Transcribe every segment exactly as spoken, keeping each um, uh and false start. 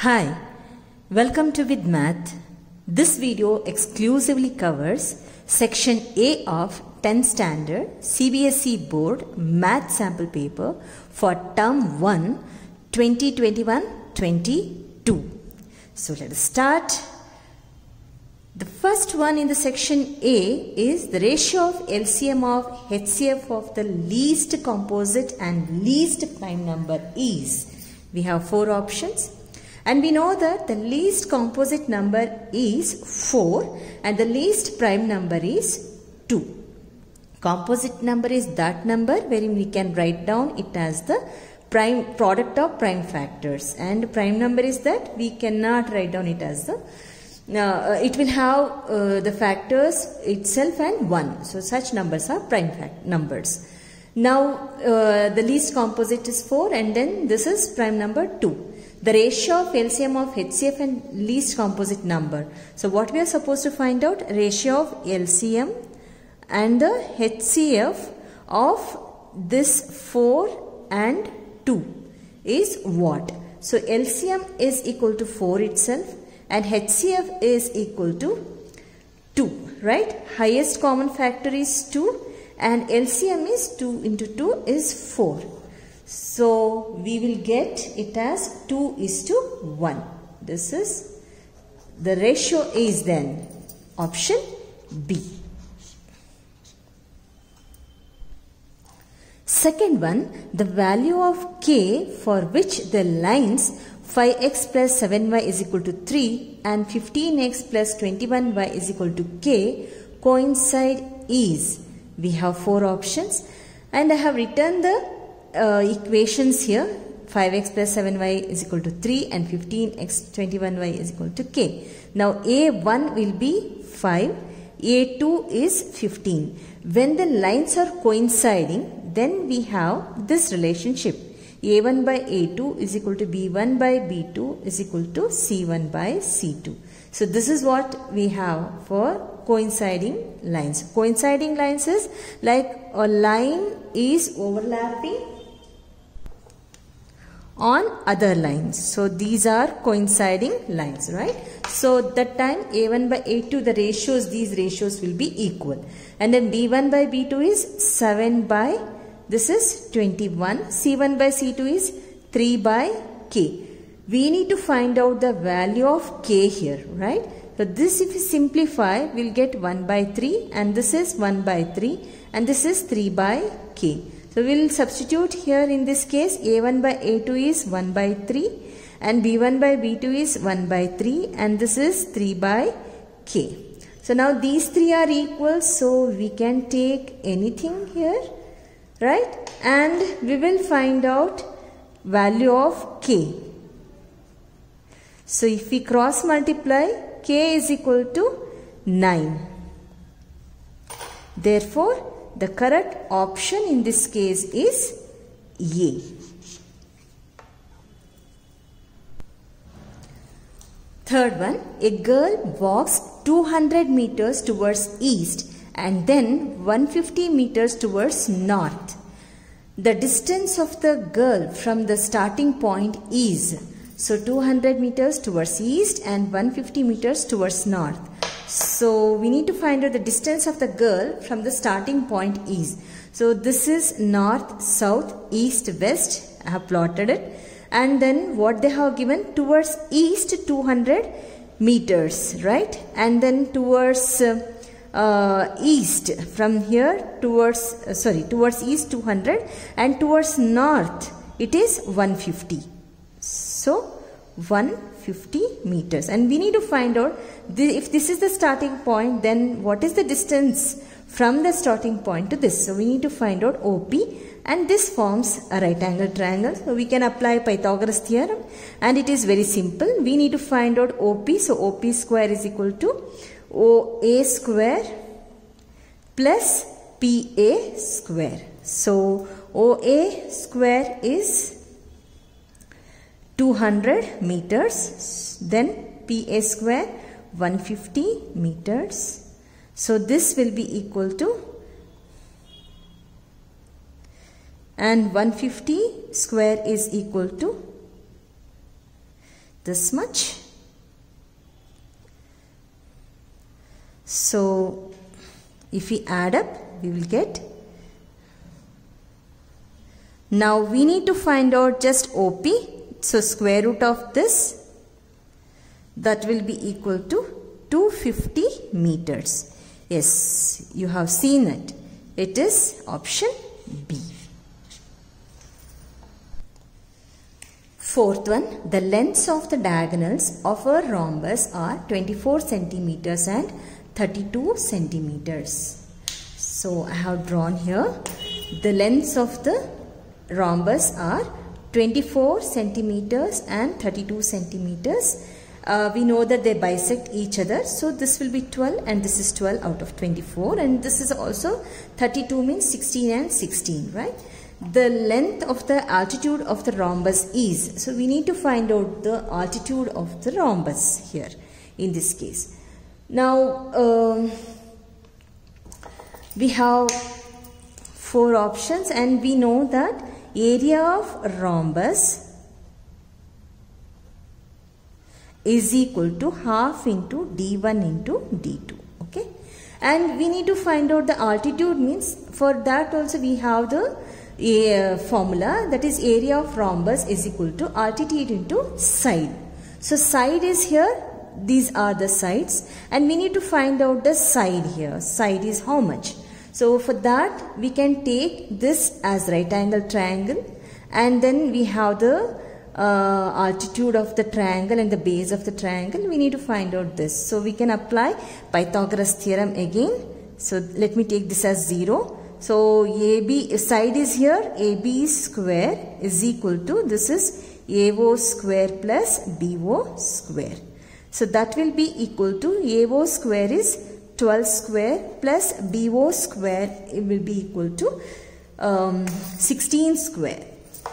Hi, welcome to With Math. This video exclusively covers Section A of tenth Standard C B S E Board Math Sample Paper for Term one twenty twenty-one twenty-two. So let us start. The first one in the section A is the ratio of L C M of H C F of the least composite and least prime number is. We have four options. And we know that the least composite number is four and the least prime number is two. Composite number is that number wherein we can write down it as the prime product of prime factors, and prime number is that we cannot write down it as the uh, it will have uh, the factors itself and one. So such numbers are prime fact numbers. Now uh, the least composite is four and then this is prime number two. The ratio of L C M of H C F and least composite number. So what we are supposed to find out? Ratio of L C M and the H C F of this four and two is what? So L C M is equal to four itself and H C F is equal to two, right? Highest common factor is two and L C M is two into two is four. So we will get it as two is to one. This is the ratio is then option B. Second one, the value of k for which the lines five x plus seven y is equal to three and fifteen x plus twenty-one y is equal to k coincide is. We have four options and I have written the Uh, equations here. Five x plus seven y is equal to three and fifteen x twenty-one y is equal to k. Now A one will be five, A two is fifteen. When the lines are coinciding, then we have this relationship. A one by A two is equal to B one by B two is equal to C one by C two. So this is what we have for coinciding lines. Coinciding lines is like a line is overlapping on other lines. So these are coinciding lines, right? So that time A one by A two, the ratios, these ratios will be equal. And then B one by B two is seven by, this is twenty-one. C one by C two is three by K. We need to find out the value of K here, right? So this if we simplify, we'll get one by three and this is one by three and this is three by K. So we will substitute here in this case A one by A two is one by three and B one by B two is one by three and this is three by K. So now these three are equal, so we can take anything here, right? And we will find out value of K. So if we cross multiply, K is equal to nine. Therefore, the correct option in this case is A. Third one, a girl walks two hundred meters towards east and then one hundred fifty meters towards north. The distance of the girl from the starting point is, so two hundred meters towards east and one hundred fifty meters towards north. So we need to find out the distance of the girl from the starting point is. So this is north, south, east, west. I have plotted it. And then what they have given, towards east two hundred meters, right? And then towards uh, uh, east, from here towards, uh, sorry, towards east two hundred and towards north it is one hundred fifty. So one hundred fifty meters, and we need to find out the, if this is the starting point, then what is the distance from the starting point to this. So we need to find out O P, and this forms a right angle triangle. So we can apply Pythagoras theorem and it is very simple. We need to find out O P. So O P square is equal to O A square plus P A square. So O A square is two hundred meters, then P A square one hundred fifty meters. So this will be equal to, and one hundred fifty square is equal to this much. So if we add up, we will get. Now we need to find out just O P. So square root of this, that will be equal to two hundred fifty meters. Yes, you have seen it. It is option B. Fourth one, the lengths of the diagonals of a rhombus are twenty-four centimeters and thirty-two centimeters. So I have drawn here the lengths of the rhombus are twenty-four centimeters and thirty-two centimeters. Uh, we know that they bisect each other, so this will be twelve and this is twelve out of twenty-four, and this is also thirty-two means sixteen and sixteen, right? The length of the altitude of the rhombus is, so we need to find out the altitude of the rhombus here in this case. Now um, we have four options, and we know that area of rhombus is equal to half into d one into d two. Okay, and we need to find out the altitude, means for that also we have the a formula, that is area of rhombus is equal to altitude into side. So side is here, these are the sides, and we need to find out the side here. Side is how much? So for that we can take this as right angle triangle, and then we have the uh, altitude of the triangle and the base of the triangle. We need to find out this. So we can apply Pythagoras theorem again. So let me take this as zero. So A B side is here, A B square is equal to, this is A O square plus B O square. So that will be equal to, A O square is twelve square plus B O square, it will be equal to um, sixteen square.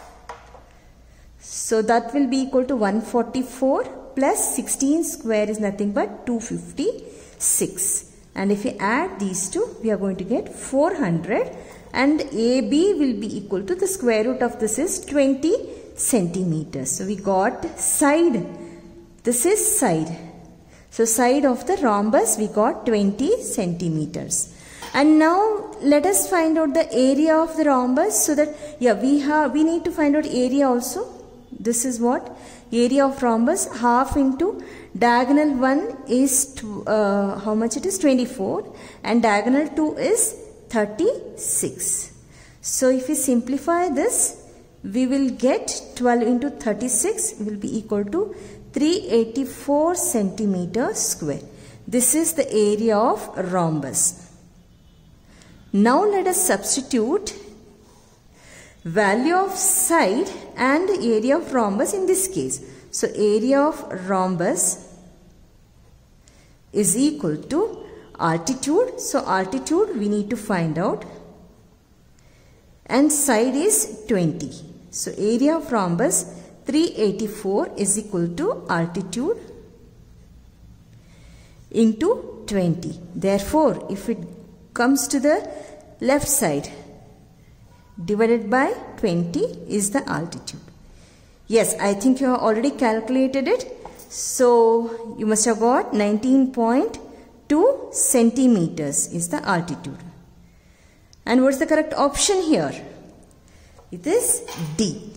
So that will be equal to one hundred forty-four plus sixteen square is nothing but two hundred fifty-six. And if we add these two, we are going to get four hundred, and A B will be equal to, the square root of this is twenty centimeters. So we got side, this is side. So side of the rhombus we got twenty centimeters. And now let us find out the area of the rhombus, so that yeah we have we need to find out area also. This is what? Area of rhombus, half into diagonal one is uh, how much it is? twenty-four, and diagonal two is thirty-six. So if we simplify this, we will get twelve into thirty-six will be equal to three hundred eighty-four centimeters square. This is the area of rhombus. Now let us substitute value of side and area of rhombus in this case. So area of rhombus is equal to altitude. So altitude we need to find out, and side is twenty. So area of rhombus three hundred eighty-four is equal to altitude into twenty. Therefore, if it comes to the left side, divided by twenty is the altitude. Yes, I think you have already calculated it. So you must have got nineteen point two centimeters is the altitude. And what's the correct option here? It is D.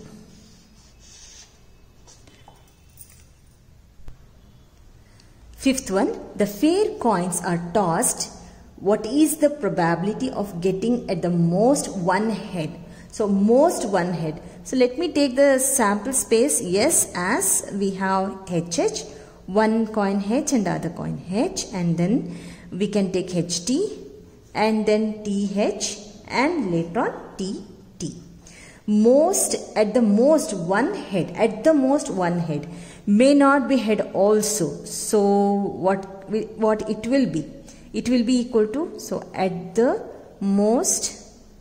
Fifth one, the fair coins are tossed. What is the probability of getting at the most one head? So most one head. So let me take the sample space yes as we have H H, one coin H and the other coin H, and then we can take H T and then T H and later on T T. Most, at the most one head, at the most one head, may not be head also. So what, what it will be? It will be equal to, so at the most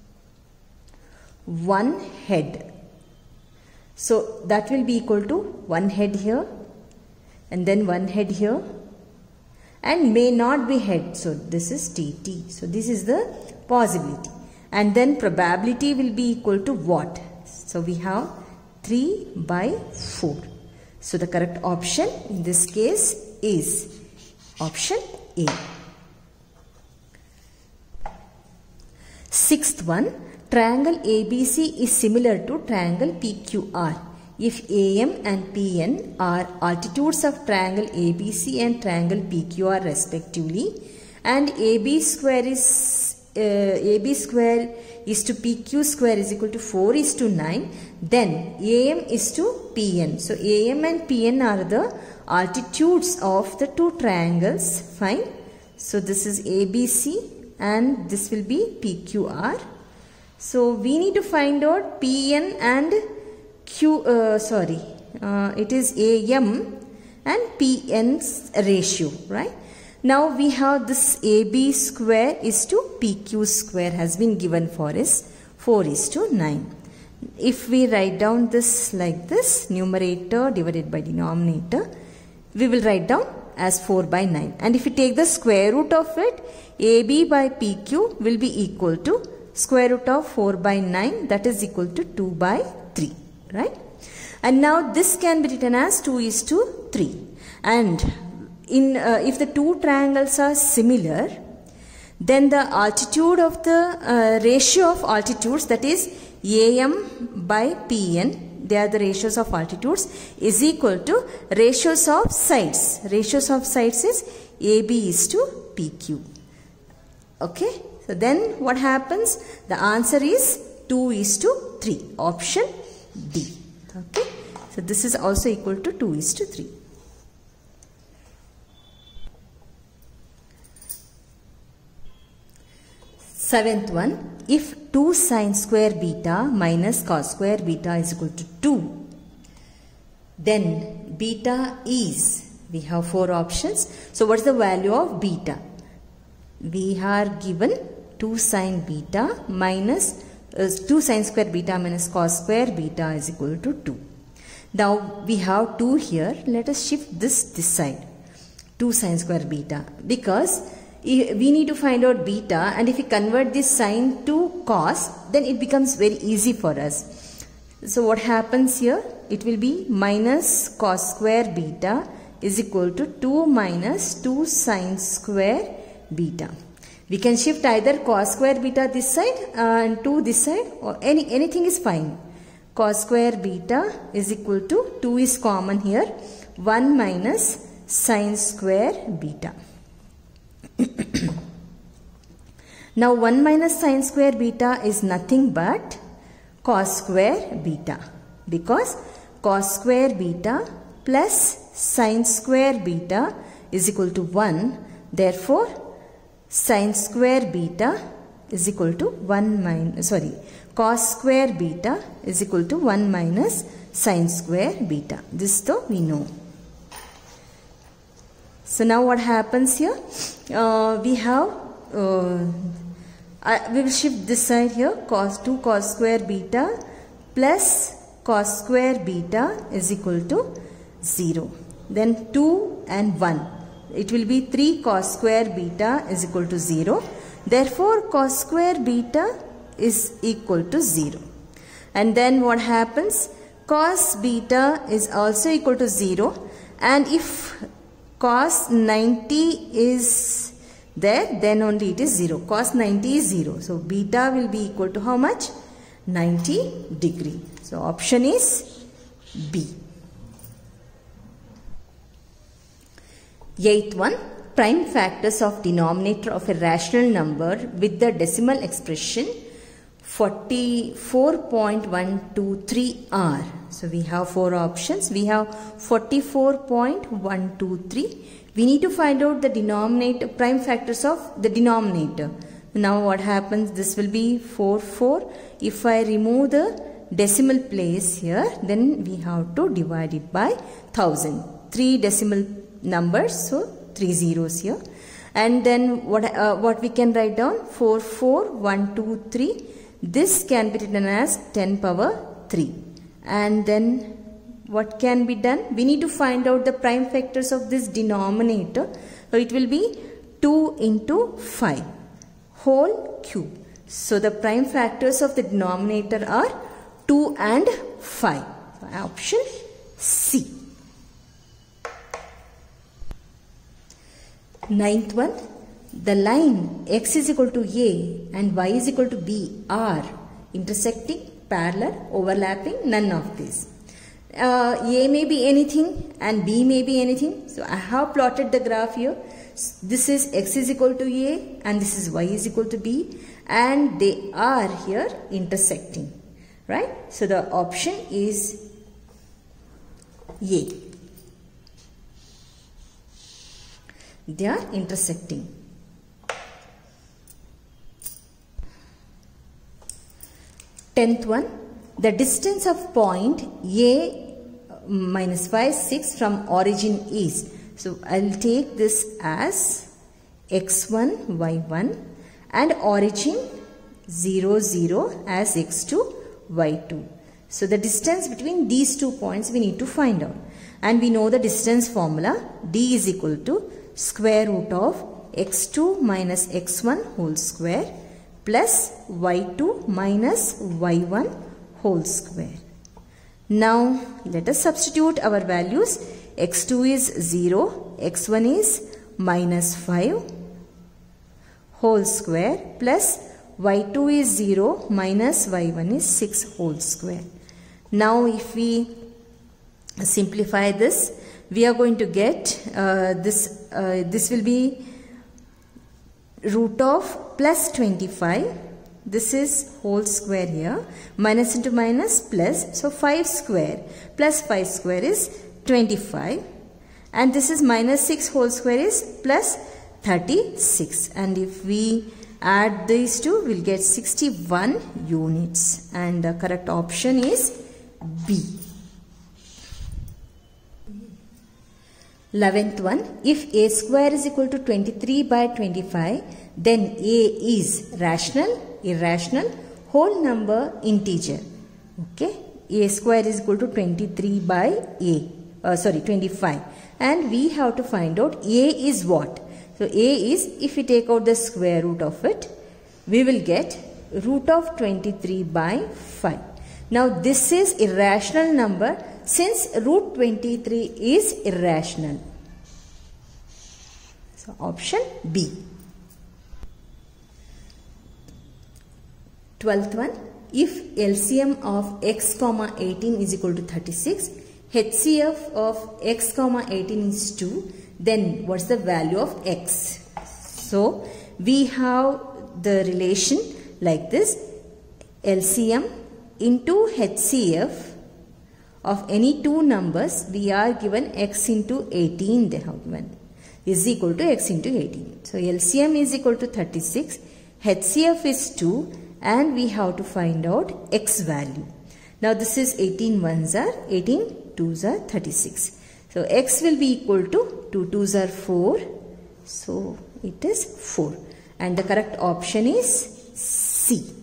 one head. So that will be equal to one head here and then one head here, and may not be head. So this is T T. So this is the possibility. And then probability will be equal to what? So we have three by four. So the correct option in this case is option A. Sixth one, triangle A B C is similar to triangle P Q R if A M and P N are altitudes of triangle A B C and triangle P Q R respectively, and A B square is uh, A B square is to P Q square is equal to four is to nine, then A M is to P N. So A M and P N are the altitudes of the two triangles. Fine. So this is A B C and this will be P Q R. So we need to find out P N and Q, uh, sorry, uh, it is A M and P N's ratio, right? Now we have this A B square is to P Q square has been given for us four is to nine. If we write down this like this, numerator divided by denominator, we will write down as four by nine. And if we take the square root of it, A B by P Q will be equal to square root of four by nine, that is equal to two by three, right? And now this can be written as two is to three. And in uh, if the two triangles are similar, then the altitude of the uh, ratio of altitudes, that is A M by P N, they are the ratios of altitudes, is equal to ratios of sides. Ratios of sides is A B is to P Q. Okay. So then what happens? The answer is two is to three. Option D. Okay. So this is also equal to two is to three. Seventh one, if two sine square beta minus cos square beta is equal to two, then beta is, we have four options. So what is the value of beta? We are given two sine beta minus uh, two sine square beta minus cos square beta is equal to two. Now we have two here. Let us shift this this side, two sine square beta, because we need to find out beta, and if we convert this sine to cos, then it becomes very easy for us. So what happens here? It will be minus cos square beta is equal to two minus two sine square beta. We can shift either cos square beta this side uh, and two this side, or any anything is fine. Cos square beta is equal to two is common here, one minus sine square beta. Now one minus sine square beta is nothing but cos square beta, because cos square beta plus sine square beta is equal to one. Therefore sine square beta is equal to one minus, sorry, cos square beta is equal to one minus sine square beta. This though we know. So now what happens here? Uh, we have, uh, I, we will shift this side here, cos two cos square beta plus cos square beta is equal to zero. Then two and one. It will be three cos square beta is equal to zero. Therefore, cos square beta is equal to zero. And then what happens? Cos beta is also equal to zero. And if cos ninety is there, then only it is zero. Cos ninety is zero. So, beta will be equal to how much? ninety degree. So, option is B. Eighth one, prime factors of denominator of a rational number with the decimal expression forty-four point one two three are. So we have four options. We have forty-four point one two three. We need to find out the denominator, prime factors of the denominator. Now what happens? This will be four, four. If I remove the decimal place here, then we have to divide it by one thousand. Three decimal numbers, so three zeros here. And then what, uh, what we can write down? four, four, one, two, three. This can be written as ten power three. And then what can be done? We need to find out the prime factors of this denominator. So it will be two into five whole cube. So the prime factors of the denominator are two and five. So option C. Ninth one, the line x is equal to a and y is equal to b are intersecting, parallel, overlapping, none of these. Uh, a may be anything and b may be anything. So I have plotted the graph here. This is x is equal to a and this is y is equal to b, and they are here intersecting, right? So the option is A. They are intersecting. Tenth one, the distance of point A minus five, six from origin is. So I will take this as x one, y one and origin zero, zero as x two, y two. So the distance between these two points we need to find out. And we know the distance formula, d is equal to square root of x two minus x one whole square plus y two minus y one whole square. Now let us substitute our values. x two is zero, x one is minus five whole square plus y two is zero minus y one is six whole square. Now if we simplify this, we are going to get uh, this, uh, this will be root of plus twenty-five. This is whole square here, minus into minus plus, so five square plus five square is twenty-five, and this is minus six whole square is plus thirty-six, and if we add these two we will get sixty-one units, and the correct option is B. Eleventh one, if a square is equal to twenty-three by twenty-five, then a is rational, irrational, whole number, integer. Okay, a square is equal to twenty-three by a, uh, sorry twenty-five, and we have to find out a is what. So a is, if we take out the square root of it, we will get root of twenty-three by five. Now this is irrational number, since root twenty-three is irrational. So option B. Twelfth one, if L C M of x comma eighteen is equal to thirty-six, H C F of x comma eighteen is two, then what's the value of x? So we have the relation like this, L C M into H C F of any two numbers. We are given x into eighteen, they have given, is equal to x into eighteen. So L C M is equal to thirty-six, H C F is two, and we have to find out x value. Now this is eighteen ones are, eighteen twos are thirty-six. So x will be equal to two twos are four. So it is four. And the correct option is C.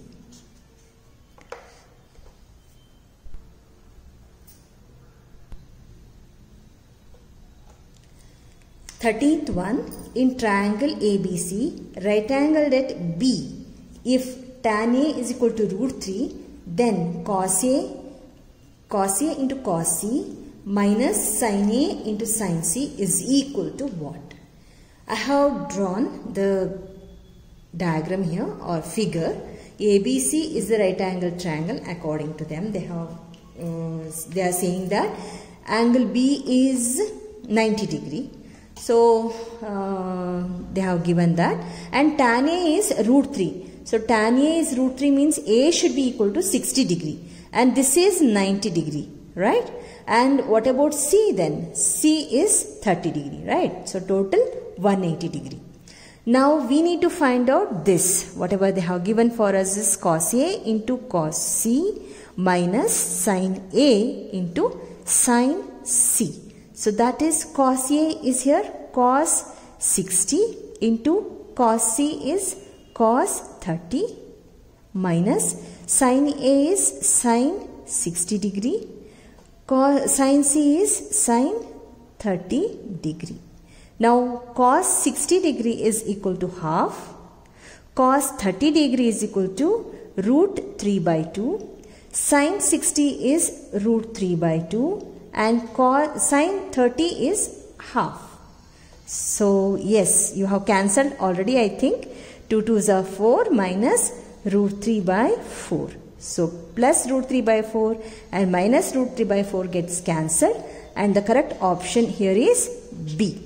thirteenth one, in triangle A B C, right angled at B, if tan A is equal to root three, then cos A, cos A into cos C minus sin A into sin C is equal to what? I have drawn the diagram here or figure. A B C is the right angle triangle according to them. They have, uh, they are saying that angle B is ninety degree. So uh, they have given that, and tan A is root three. So tan A is root three means A should be equal to sixty degree, and this is ninety degree, right? And what about C then? C is thirty degree, right? So total one hundred eighty degree. Now we need to find out this. Whatever they have given for us is cos A into cos C minus sin A into sin C. So that is cos A is here cos sixty into cos C is cos thirty minus sin A is sin sixty degree, cos, sin C is sin thirty degree. Now cos sixty degree is equal to half, cos thirty degree is equal to root three by two, sin sixty is root three by two, and cos sin thirty is half. So yes, you have cancelled already, I think. two twos are four minus root three by four. So plus root three by four and minus root three by four gets cancelled, and the correct option here is B.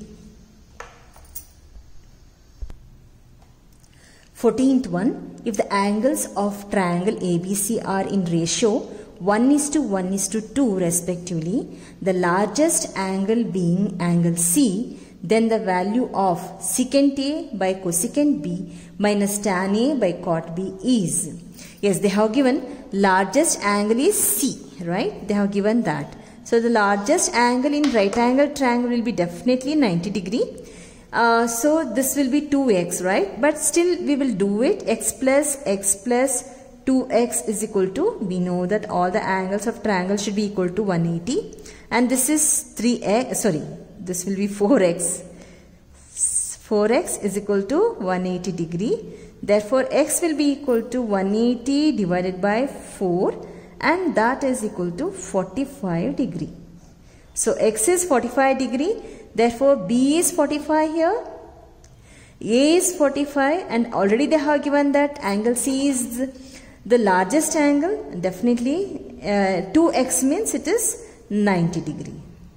fourteenth one, if the angles of triangle A B C are in ratio one is to one is to two respectively, the largest angle being angle C, then the value of secant A by cosecant B minus tan A by cot B is. Yes, they have given largest angle is C, right? They have given that. So the largest angle in right angle triangle will be definitely ninety degree. Uh, so this will be two x, right? But still we will do it. X plus x plus two x is equal to, we know that all the angles of triangle should be equal to one eighty. And this is three x, sorry, this will be four x. four x is equal to one eighty degree. Therefore, x will be equal to one eighty divided by four, and that is equal to forty-five degree. So x is forty-five degree. Therefore, B is forty-five here, A is forty-five, and already they have given that angle C is the largest angle. Definitely uh, two x means it is ninety degree.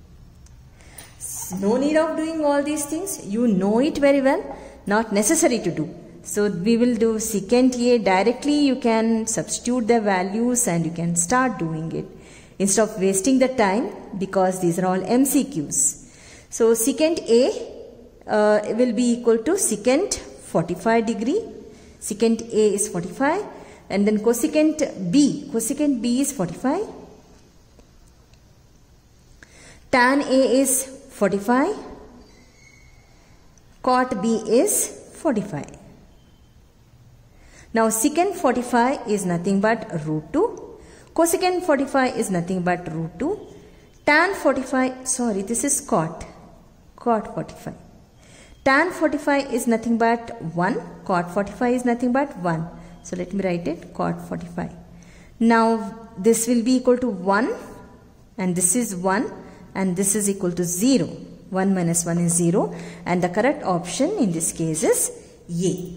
No need of doing all these things. You know it very well. Not necessary to do. So we will do secant A directly. You can substitute the values and you can start doing it instead of wasting the time, because these are all M C Qs. So secant A uh, will be equal to secant forty-five degree. Secant A is forty-five, and then cosecant B. Cosecant B is forty-five. Tan A is forty-five. Cot B is forty-five. Now secant forty-five is nothing but root two. Cosecant forty-five is nothing but root two. Tan forty-five, sorry, this is cot. Cot forty-five. Tan forty-five is nothing but one. Cot forty-five is nothing but one. So let me write it, cot forty-five. Now this will be equal to one, and this is one, and this is equal to zero. one minus one is zero, and the correct option in this case is A.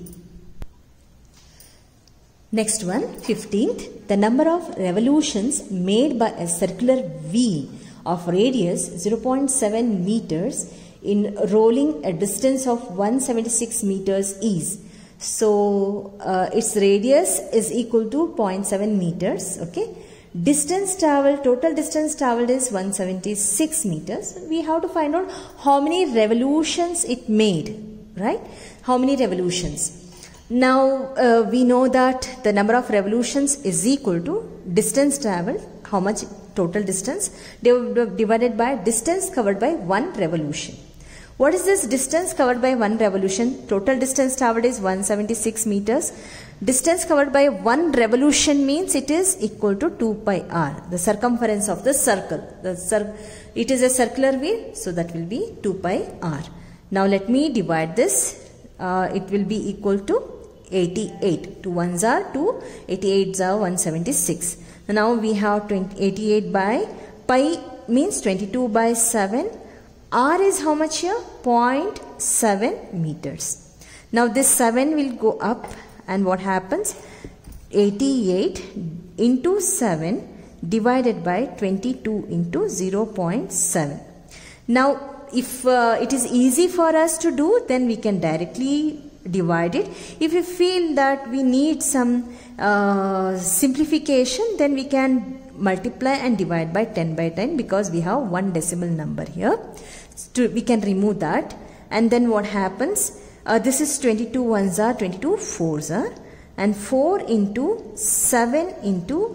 Next one, fifteenth. The number of revolutions made by a circular wheel of radius zero point seven meters in rolling a distance of one hundred seventy-six meters is. So uh, its radius is equal to zero point seven meters. Okay. Distance traveled, total distance traveled is one hundred seventy-six meters. We have to find out how many revolutions it made, right? How many revolutions? Now uh, we know that the number of revolutions is equal to distance traveled, how much total distance, divided by distance covered by one revolution. What is this distance covered by one revolution? Total distance traveled is one hundred seventy-six meters. Distance covered by one revolution means it is equal to two pi r, the circumference of the circle. The cir it is a circular wheel, so that will be two pi r. Now let me divide this. Uh, it will be equal to eighty-eight. Two ones are two, eighty-eights are one hundred seventy-six. Now we have eighty-eight by pi means twenty-two by seven. R is how much here? zero point seven meters. Now this seven will go up, and what happens? eighty-eight into seven divided by twenty-two into zero point seven. Now if uh, it is easy for us to do, then we can directly divide it. If we feel that we need some uh, simplification, then we can multiply and divide by ten by ten, because we have one decimal number here. So we can remove that, and then what happens? Uh, this is twenty-two ones are twenty-two fours are, and four into seven into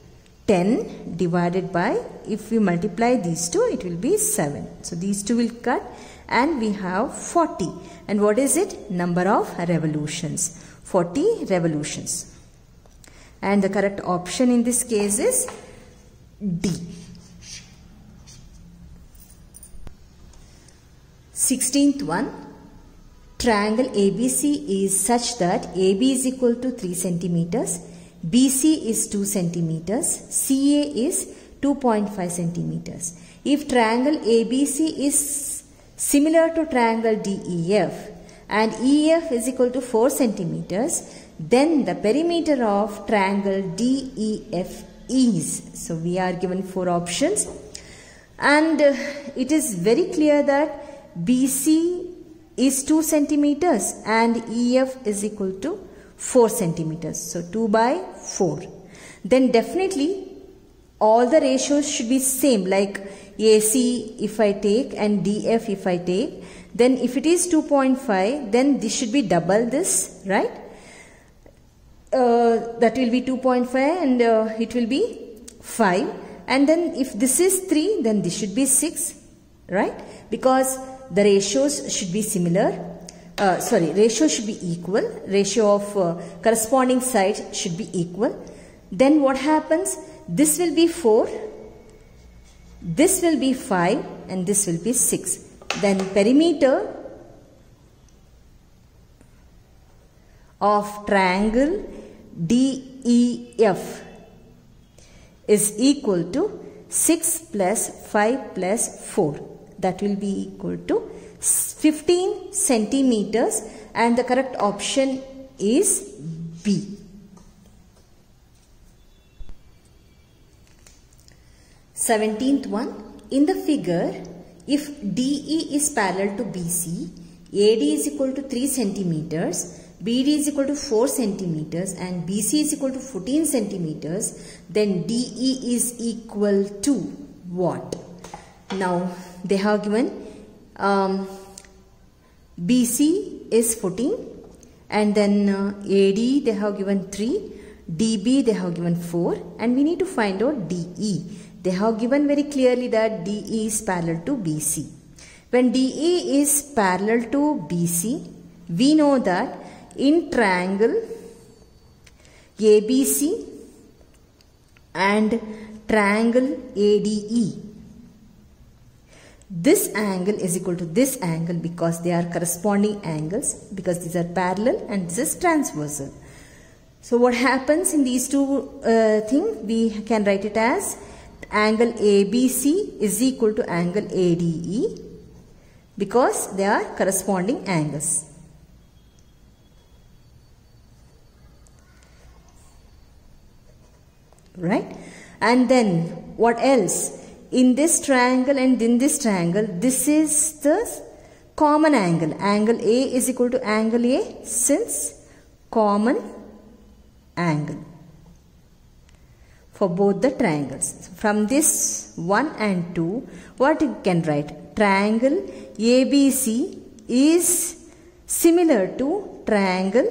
ten divided by, if we multiply these two, it will be seven. So these two will cut, and we have forty. And what is it? Number of revolutions. forty revolutions. And the correct option in this case is D. sixteenth one. Triangle A B C is such that A B is equal to three centimeters, B C is two centimeters, C A is two point five centimeters. If triangle A B C is similar to triangle D E F, and E F is equal to four centimeters, then the perimeter of triangle D E F is. So we are given four options, and uh, it is very clear that B C is two centimeters and E F is equal to four centimeters. So two by four. Then definitely all the ratios should be same, like A C if I take and D F if I take. Then if it is two point five, then this should be double this, right? Uh, that will be two point five and uh, it will be five. And then if this is three, then this should be six, right? Because the ratios should be similar. Uh, sorry, ratio should be equal. Ratio of uh, corresponding sides should be equal. Then what happens? This will be four, this will be five, and this will be six. Then perimeter of triangle D E F is equal to six plus five plus four. That will be equal to fifteen centimeters, and the correct option is B. seventeenth one. In the figure, if D E is parallel to B C, A D is equal to three centimeters, B D is equal to four centimeters, and B C is equal to fourteen centimeters, then D E is equal to what? Now they have given um, B C is fourteen, and then uh, A D they have given three, D B they have given four, and we need to find out D E. They have given very clearly that D E is parallel to B C. When D E is parallel to B C, we know that in triangle A B C and triangle A D E, this angle is equal to this angle because they are corresponding angles, because these are parallel and this is transversal. So what happens in these two uh, things? We can write it as angle A B C is equal to angle A D E because they are corresponding angles. Right? And then what else? In this triangle and in this triangle, this is the common angle. Angle A is equal to angle A since common angle for both the triangles. From this one and two, what you can write? Triangle A B C is similar to triangle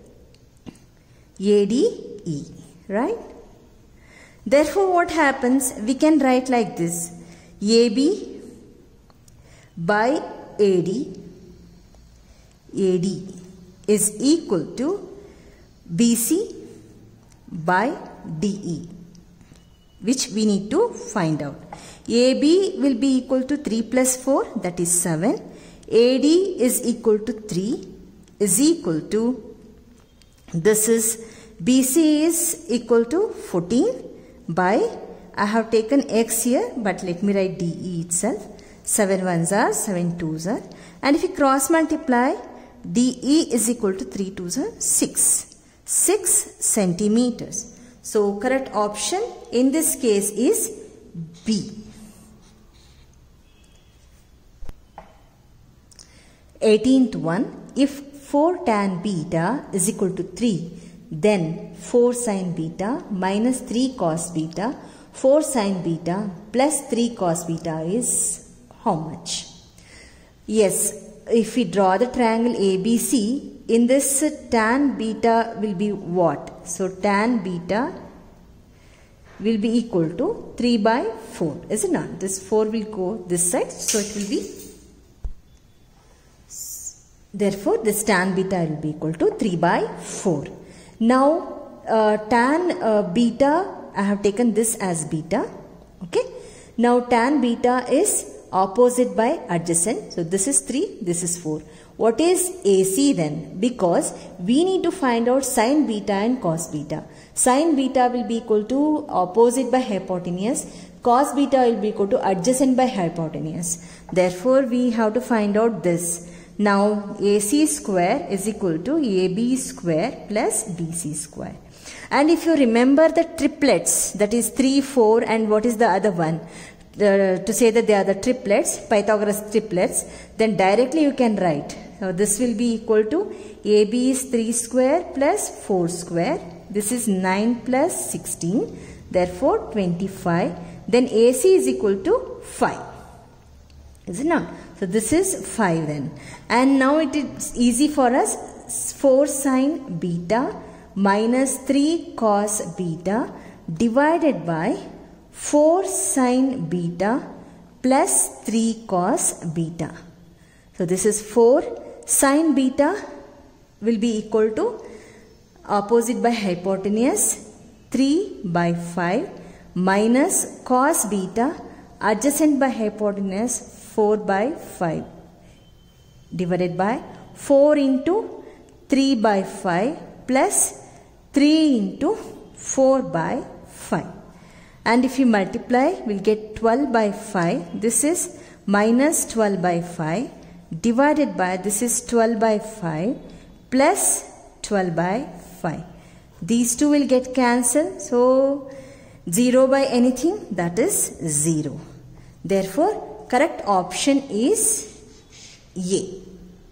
A D E, right? Therefore, what happens? We can write like this: A B by A D, A D is equal to B C by D E, which we need to find out. A B will be equal to three plus four, that is seven. A D is equal to three is equal to, this is B C is equal to fourteen by, I have taken x here, but let me write D E itself. seven ones are, seven twos are, and if you cross multiply, D E is equal to three twos are six. six centimeters. So correct option in this case is B. eighteenth one. If four tan beta is equal to three, then four sin beta minus three cos beta, four sin beta plus three cos beta is how much? Yes, if we draw the triangle A B C, in this uh, tan beta will be what? So tan beta will be equal to three by four, is it not? This four will go this side, so it will be, therefore this tan beta will be equal to three by four. Now uh, tan uh, beta, I have taken this as beta, okay. Now tan beta is opposite by adjacent, so this is three, this is four. What is A C then? Because we need to find out sin beta and cos beta. Sin beta will be equal to opposite by hypotenuse, cos beta will be equal to adjacent by hypotenuse. Therefore, we have to find out this. Now, A C square is equal to A B square plus B C square. And if you remember the triplets, that is three, four, and what is the other one? Uh, to say that they are the triplets, Pythagoras triplets, then directly you can write. So this will be equal to A B is three square plus four square. This is nine plus sixteen. Therefore, twenty-five. Then A C is equal to five. Is it not? So this is five then. And now it is easy for us. four sine beta minus three cos beta divided by four sine beta plus three cos beta. So this is four sine beta will be equal to opposite by hypotenuse three by five minus cos beta adjacent by hypotenuse four by five divided by four into three by five plus three into four by five. And if you multiply, we'll get twelve by five. This is minus twelve by five divided by, this is twelve by five plus twelve by five. These two will get cancelled. So, zero by anything, that is zero. Therefore, correct option is A.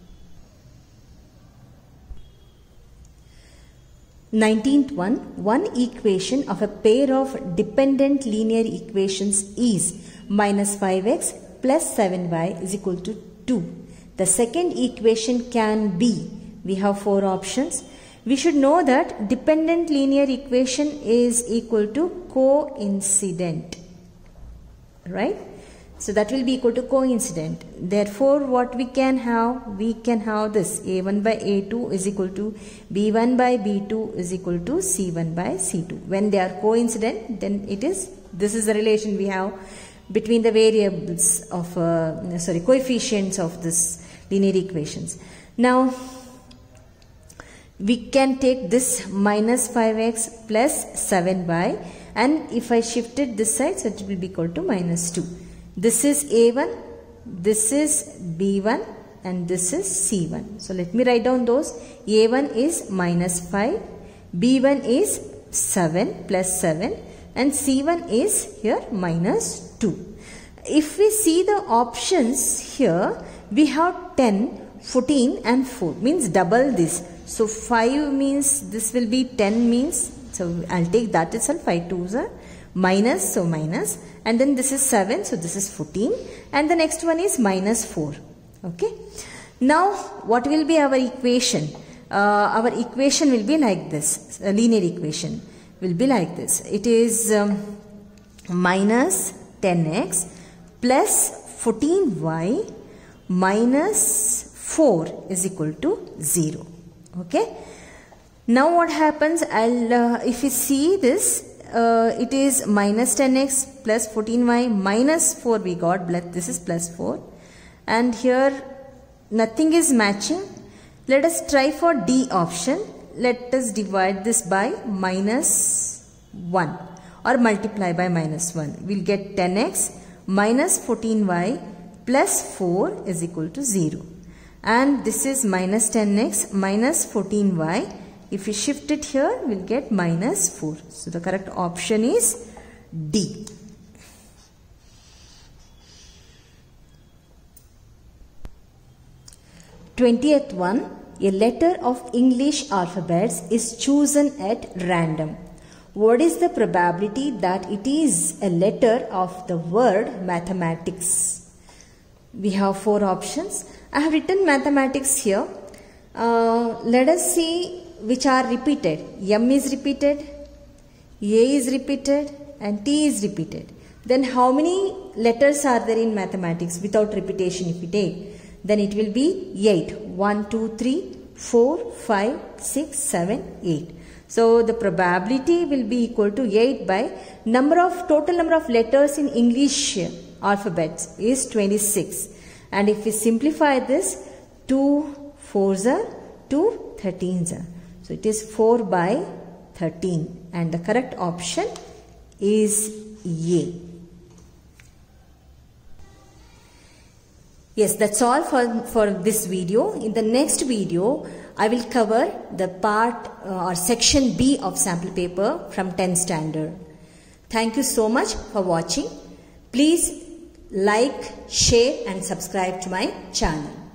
nineteenth one, one equation of a pair of dependent linear equations is minus five x plus seven y is equal to two. The second equation can be, we have four options. We should know that dependent linear equation is equal to coincident, right? So that will be equal to coincident. Therefore, what we can have? We can have this A one by A two is equal to B one by B two is equal to C one by C two. When they are coincident, then it is, this is the relation we have between the variables of, uh, sorry, coefficients of this linear equations. Now, we can take this minus five x plus seven y, and if I shift it this side, so it will be equal to minus two. This is A one, this is B one, and this is C one. So let me write down those. A one is minus five, B one is seven plus seven, and C one is here minus two. If we see the options here, we have ten, fourteen and four, means double this. So five means this will be ten means, so I'll take that itself, five twos are minus, so minus, and then this is seven, so this is fourteen, and the next one is minus four. Okay. Now what will be our equation? Uh, our equation will be like this. A linear equation will be like this. It is um, minus ten x plus fourteen y minus four is equal to zero. Okay. Now what happens? I'll uh, if you see this, uh, it is minus ten x plus fourteen y minus four we got. This is plus four, and here nothing is matching. Let us try for D option. Let us divide this by minus one or multiply by minus one. We'll get ten x minus fourteen y plus four is equal to zero. And this is minus ten x minus fourteen y. If we shift it here, we'll get minus four. So the correct option is D. twentieth one. A letter of English alphabets is chosen at random. What is the probability that it is a letter of the word mathematics? We have four options. I have written mathematics here. Uh, let us see which are repeated. M is repeated, A is repeated, and T is repeated. Then how many letters are there in mathematics without repetition if we take? Then it will be eight. one, two, three, four, five, six, seven, eight. So the probability will be equal to eight by number of total number of letters in English alphabets is twenty-six. And if we simplify this, two fours are two thirteens are. So it is four by thirteen, and the correct option is A. Yes, that's all for, for this video. In the next video, I will cover the part uh, or section B of sample paper from tenth standard. Thank you so much for watching. Please like, share and subscribe to my channel.